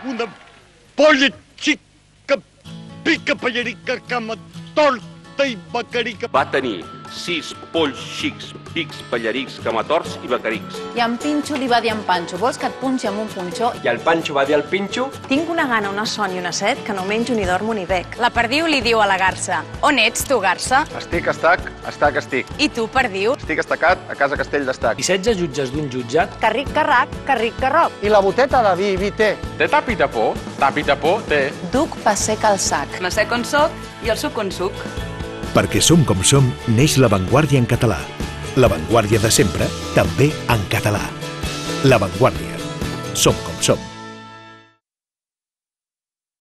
una polla xica, pica pallerica, cama torta i becarica. Va tenir 6 polls xics, pics, pallerics, camatorts i becarics. I en Pinxo li va dir a en Panxo, vols que et punxi amb un punxó? I el Panxo va dir al Pinxo: tinc una gana, una son i una set que no menjo ni dormo ni bec. La perdiu li diu a la garça: on ets, tu, garça? Estic, estic. I tu, perdiu? Estic estacat a casa Castell d'Estac. I 16 jutges d'un jutjat. Carric, carrac, carric, carroc. I la boteta de vi, vi té. Té tapitapó? Tapitapó té. Duc passec al sac. No sé on soc i el suc on suc. Perquè som com som, neix La Vanguardia en català. La Vanguardia de sempre, també en català. La Vanguardia. Som com som.